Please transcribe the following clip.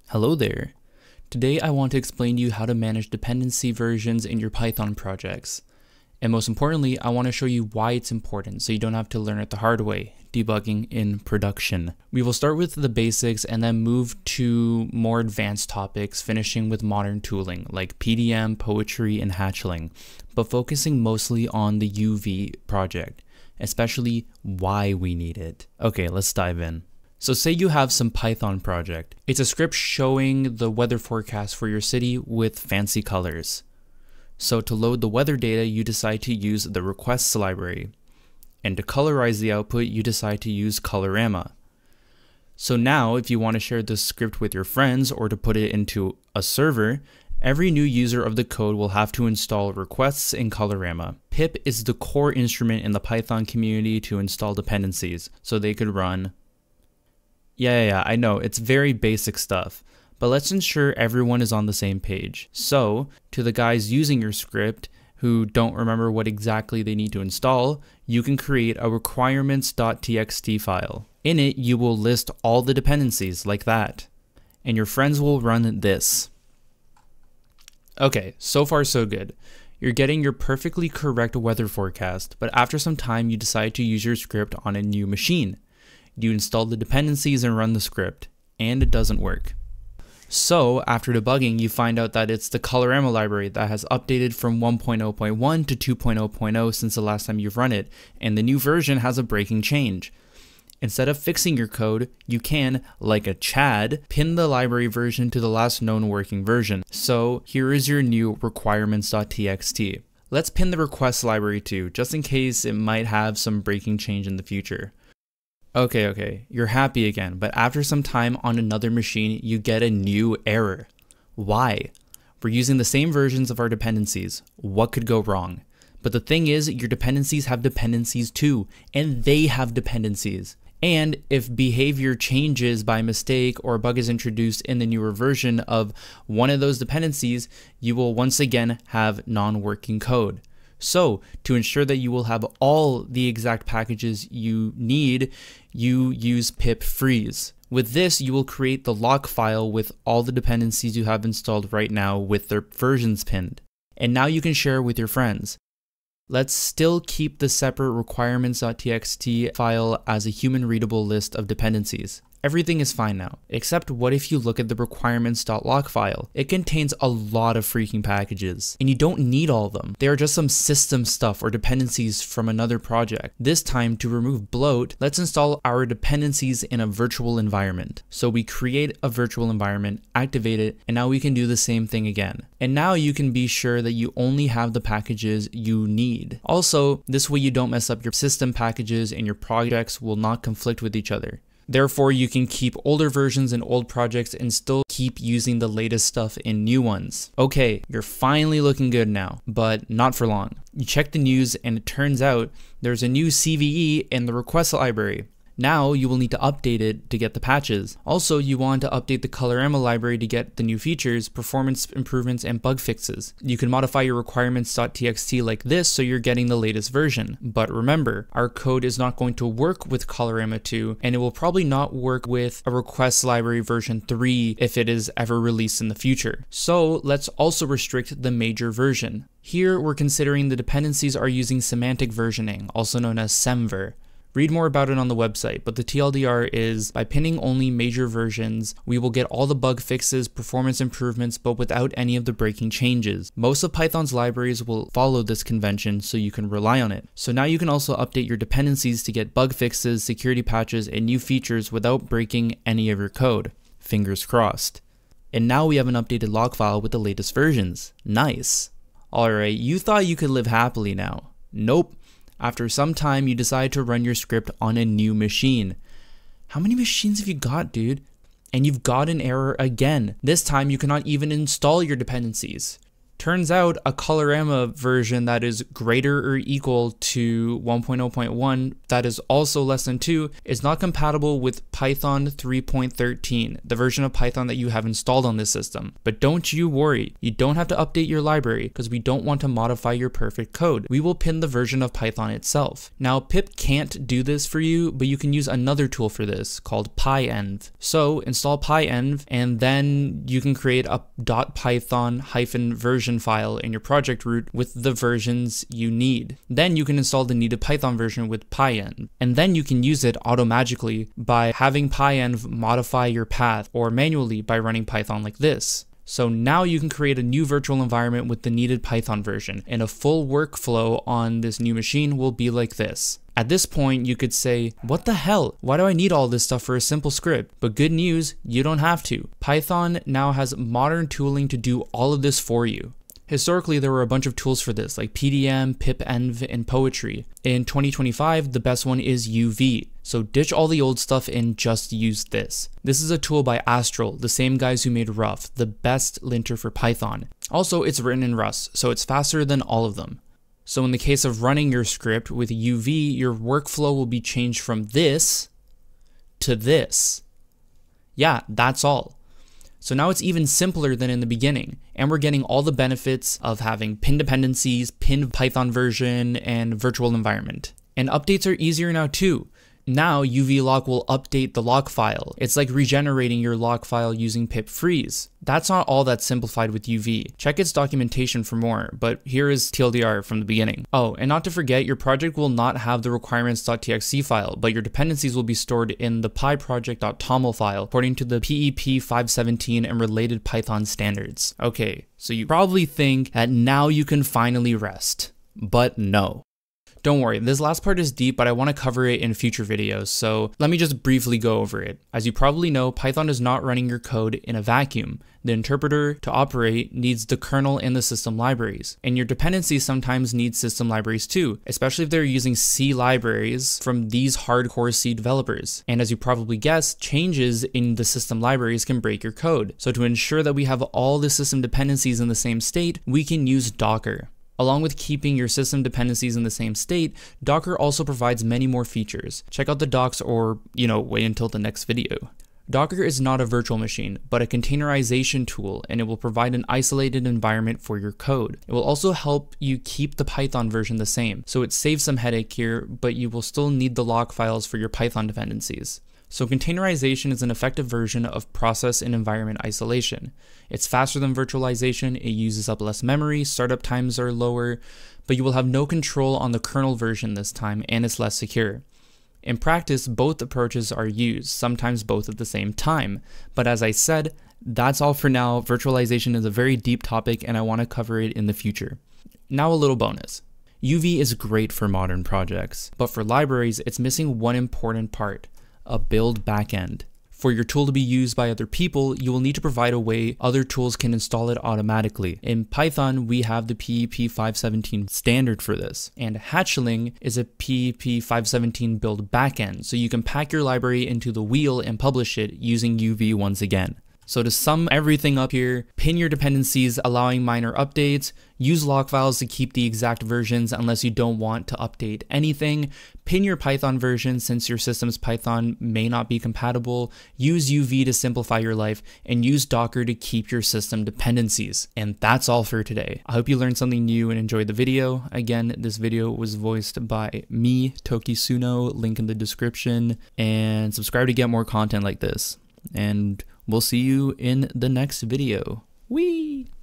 Hello there. Today I want to explain to you how to manage dependency versions in your Python projects. And most importantly, I want to show you why it's important so you don't have to learn it the hard way, debugging in production. We will start with the basics and then move to more advanced topics, finishing with modern tooling like PDM, poetry, and hatchling, but focusing mostly on the UV project, especially why we need it. Okay, let's dive in. So say you have some Python project. It's a script showing the weather forecast for your city with fancy colors. So to load the weather data, you decide to use the requests library. And to colorize the output, you decide to use Colorama. So now if you want to share this script with your friends or to put it into a server, every new user of the code will have to install requests in Colorama. Pip is the core instrument in the Python community to install dependencies, so they could run. Yeah, I know, it's very basic stuff, but let's ensure everyone is on the same page. So, to the guys using your script who don't remember what exactly they need to install, you can create a requirements.txt file. In it, you will list all the dependencies like that, and your friends will run this. Okay, so far so good. You're getting your perfectly correct weather forecast, but after some time you decide to use your script on a new machine. You install the dependencies and run the script, and it doesn't work. So after debugging, you find out that it's the Colorama library that has updated from 1.0.1 to 2.0.0 since the last time you've run it, and the new version has a breaking change. Instead of fixing your code, you can, like a Chad, pin the library version to the last known working version. So here is your new requirements.txt. Let's pin the request library too, just in case it might have some breaking change in the future. Okay, you're happy again, but after some time on another machine, you get a new error. Why? We're using the same versions of our dependencies. What could go wrong? But the thing is, your dependencies have dependencies too, and they have dependencies. And if behavior changes by mistake or a bug is introduced in the newer version of one of those dependencies, you will once again have non-working code. So, to ensure that you will have all the exact packages you need, you use pip freeze. With this, you will create the lock file with all the dependencies you have installed right now with their versions pinned. And now you can share with your friends. Let's still keep the separate requirements.txt file as a human readable list of dependencies. Everything is fine now, except what if you look at the requirements.lock file? It contains a lot of freaking packages, and you don't need all of them. They are just some system stuff or dependencies from another project. This time, to remove bloat, let's install our dependencies in a virtual environment. So we create a virtual environment, activate it, and now we can do the same thing again. And now you can be sure that you only have the packages you need. Also, this way you don't mess up your system packages and your projects will not conflict with each other. Therefore, you can keep older versions in old projects and still keep using the latest stuff in new ones. Okay, you're finally looking good now, but not for long. You check the news and it turns out there's a new CVE in the request library. Now you will need to update it to get the patches. Also, you want to update the Colorama library to get the new features, performance improvements, and bug fixes. You can modify your requirements.txt like this so you're getting the latest version. But remember, our code is not going to work with Colorama 2, and it will probably not work with a request library version 3 if it is ever released in the future. So let's also restrict the major version. Here, we're considering the dependencies are using semantic versioning, also known as Semver. Read more about it on the website, but the TLDR is, by pinning only major versions, we will get all the bug fixes, performance improvements, but without any of the breaking changes. Most of Python's libraries will follow this convention, so you can rely on it. So now you can also update your dependencies to get bug fixes, security patches, and new features without breaking any of your code. Fingers crossed. And now we have an updated log file with the latest versions. Nice. Alright, you thought you could live happily now. Nope. After some time, you decide to run your script on a new machine. How many machines have you got, dude? And you've got an error again. This time, you cannot even install your dependencies. Turns out a Colorama version that is greater or equal to 1.0.1 that is also less than 2 is not compatible with Python 3.13, the version of Python that you have installed on this system. But don't you worry, you don't have to update your library because we don't want to modify your perfect code. We will pin the version of Python itself. Now pip can't do this for you, but you can use another tool for this called Pyenv. So install Pyenv and then you can create a .python-version file in your project root with the versions you need. Then you can install the needed Python version with Pyenv, and then you can use it automagically by having Pyenv modify your path or manually by running Python like this. So now you can create a new virtual environment with the needed Python version, and a full workflow on this new machine will be like this. At this point, you could say, what the hell? Why do I need all this stuff for a simple script? But good news, you don't have to. Python now has modern tooling to do all of this for you. Historically, there were a bunch of tools for this, like PDM, pipenv, and poetry. In 2025, the best one is UV. So ditch all the old stuff and just use this. This is a tool by Astral, the same guys who made Rough, the best linter for Python. Also, it's written in Rust, so it's faster than all of them. So in the case of running your script with UV, your workflow will be changed from this to this. Yeah, that's all. So now it's even simpler than in the beginning, and we're getting all the benefits of having pin dependencies, pin Python version, and virtual environment. And updates are easier now too. Now UV lock will update the lock file. It's like regenerating your lock file using pip freeze. That's not all that simplified with UV. Check its documentation for more, but here is TLDR from the beginning. Oh, and not to forget, your project will not have the requirements.txt file, but your dependencies will be stored in the pyproject.toml file according to the PEP 517 and related Python standards. Okay, so you probably think that now you can finally rest, but no. Don't worry, this last part is deep, but I want to cover it in future videos, so let me just briefly go over it. As you probably know, Python is not running your code in a vacuum. The interpreter, to operate, needs the kernel and the system libraries. And your dependencies sometimes need system libraries too, especially if they're using C libraries from these hardcore C developers. And as you probably guessed, changes in the system libraries can break your code. So to ensure that we have all the system dependencies in the same state, we can use Docker. Along with keeping your system dependencies in the same state, Docker also provides many more features. Check out the docs or, wait until the next video. Docker is not a virtual machine, but a containerization tool, and it will provide an isolated environment for your code. It will also help you keep the Python version the same, so it saves some headache here, but you will still need the log files for your Python dependencies. So containerization is an effective version of process and environment isolation. It's faster than virtualization, it uses up less memory, startup times are lower, but you will have no control on the kernel version this time, and it's less secure. In practice, both approaches are used, sometimes both at the same time. But as I said, that's all for now. Virtualization is a very deep topic and I want to cover it in the future. Now a little bonus. UV is great for modern projects, but for libraries, it's missing one important part. A build backend. For your tool to be used by other people, you will need to provide a way other tools can install it automatically. In Python, we have the PEP 517 standard for this, and hatchling is a PEP 517 build backend, so you can pack your library into the wheel and publish it using UV once again. So to sum everything up here, pin your dependencies allowing minor updates, use log files to keep the exact versions unless you don't want to update anything, pin your Python version since your system's Python may not be compatible, use UV to simplify your life, and use Docker to keep your system dependencies. And that's all for today. I hope you learned something new and enjoyed the video. Again, this video was voiced by me, Tokisuno, link in the description, and subscribe to get more content like this. And we'll see you in the next video. Whee!